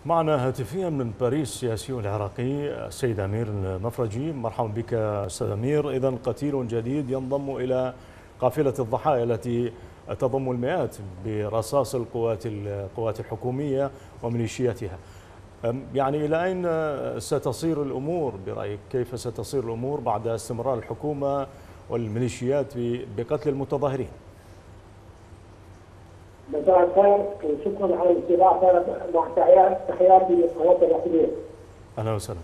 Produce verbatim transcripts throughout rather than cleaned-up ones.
معنا هاتفيا من باريس السياسي العراقي السيد أمير المفرجي. مرحبا بك أستاذ أمير. إذا قتيل جديد ينضم إلى قافلة الضحايا التي تضم المئات برصاص القوات القوات الحكومية وميليشياتها. يعني إلى أين ستصير الأمور برأيك؟ كيف ستصير الأمور بعد استمرار الحكومة والميليشيات بقتل المتظاهرين؟ مساء الخير، شكرا على الاستضافه. مع تحياتي للقوات الرسميه. اهلا وسهلا.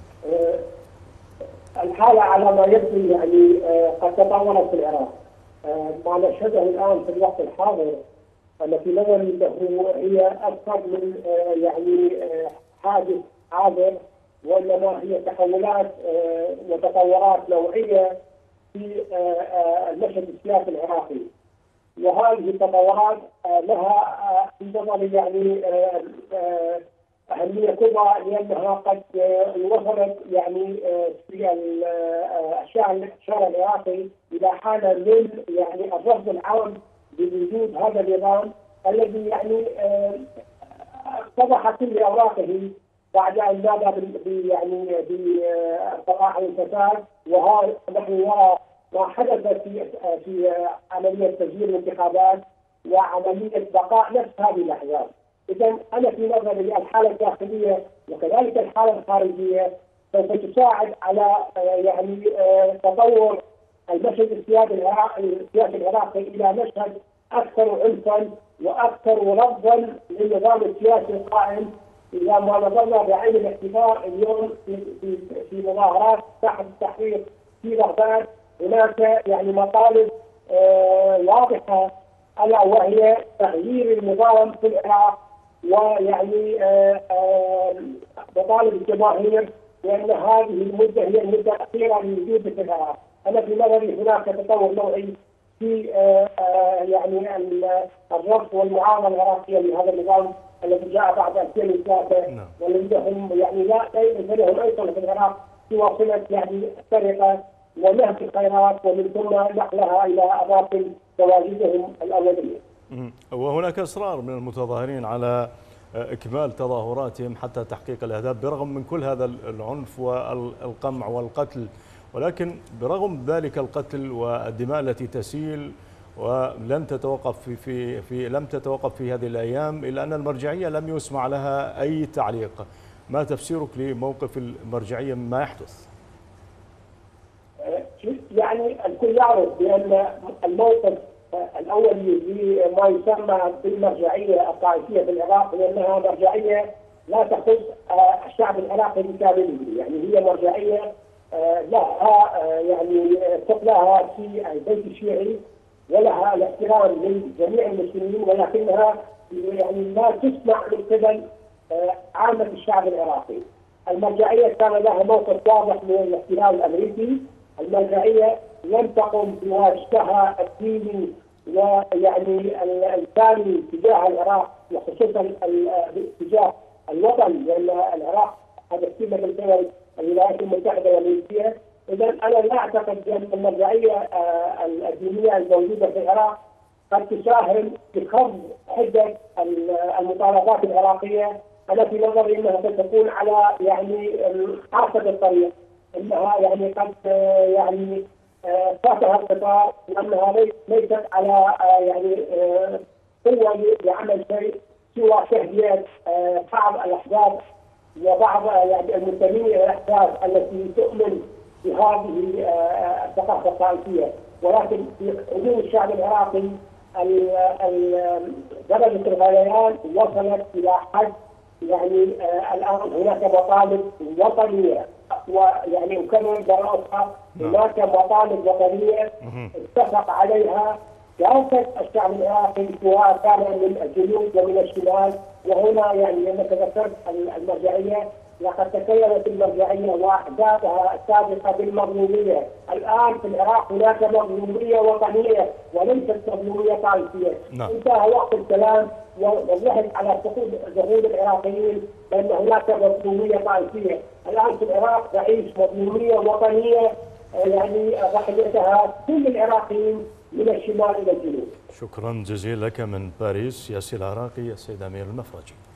الحاله على ما يبدو يعني قد تطورت في العراق. ما نشهده الان في الوقت الحاضر ان في نظري انه هي اكثر من يعني حادث عابر، وانما هي تحولات وتطورات نوعيه في المشهد السياسي العراقي. وهذه التطورات لها في نظري يعني اهميه كبرى، لانها قد وصلت يعني في الشارع العراقي الى حاله من يعني الرفض العام بوجود هذا النظام الذي يعني اتضح كل اوراقه بعد ان نادى يعني بصراحه الفساد. وها نحن نرى ما حدث في في عمليه تسجيل الانتخابات وعمليه بقاء نفس هذه الاحزاب. اذا انا في نظري الحاله الداخليه وكذلك الحاله الخارجيه سوف تساعد على يعني تطور المشهد السياسي العراقي السياسي العراقي الى مشهد اكثر عنفا واكثر رفضا للنظام السياسي القائم. اذا ما نظرنا بعين الاعتبار اليوم في في في مظاهرات تحت التحرير في بغداد، هناك يعني مطالب آه واضحه، الا وهي تغيير النظام في العراق، ويعني آه آه مطالب الجماهير بان هذه المده هي المده الاخيره للوجود في العراق. انا في نظري هناك تطور نوعي في آه آه يعني الرفض والمعارضه العراقيه لهذا النظام الذي جاء بعد ألفين وثلاثة، والذي هم يعني لا ليس لهم اي صله في العراق سوى صله يعني السرقه ونهب الخيرات ومن ثم نقلها الى اماكن تواجدهم الاوليه. وهناك اصرار من المتظاهرين على اكمال تظاهراتهم حتى تحقيق الاهداف برغم من كل هذا العنف والقمع والقتل، ولكن برغم ذلك القتل والدماء التي تسيل ولن تتوقف في في في لم تتوقف في هذه الايام، الا ان المرجعيه لم يسمع لها اي تعليق. ما تفسيرك لموقف المرجعيه مما يحدث؟ يعني الكل يعرف بان الموقف الاولي لما يسمى بالمرجعيه الطائفيه في العراق لانها مرجعيه لا تخص الشعب العراقي بكامله، يعني هي مرجعيه لها يعني ثقلها في البيت الشيعي ولها الاحترام من جميع المسلمين، ولكنها يعني لا تسمع من قبل عامه الشعب العراقي. المرجعيه كان لها موقف واضح من الاحتلال الامريكي. المرجعيه لم تقم بواجبها الديني ويعني الثاني تجاه العراق، وخصوصا تجاه الوطن، لان العراق هدفتنا من قبل الولايات المتحده والامريكيه. اذا انا لا اعتقد بان المرجعيه الدينيه الموجوده في العراق قد تساهم بخفض حده المطالبات العراقيه. انا في نظري انها ستكون على يعني حافه الطريق، انها يعني قد يعني فاتها القطار، لانها ليست على يعني قوه لعمل شيء سوى تهدئه بعض الاحزاب وبعض يعني المنتمين الى الاحزاب التي تؤمن بهذه الثقافه الطائفيه. ولكن في حدود الشعب العراقي درجه الغليان وصلت الى حد يعني الان هناك مطالب وطنيه، ويعني اكرر مره اخرى هناك مطالب وطنيه اتفق عليها كافه الشعب العراقي سواء كان من الجنوب ومن الشمال. وهنا يعني لما ذكرت المرجعيه لقد تكلمت المرجعيه واحداثها السابقه بالمظلوميه. الان في العراق هناك مظلوميه وطنيه وليست مظلوميه طائفيه. انتهى وقت الكلام والضحك على سقوط جهود العراقيين بان هناك مظلوميه طائفيه. الان في العراق تعيش مظلوميه وطنيه يعني ضحيتها كل العراقيين من الشمال الى الجنوب. شكرا جزيلا لك من باريس السياسي العراقي السيد أمير المفرجي.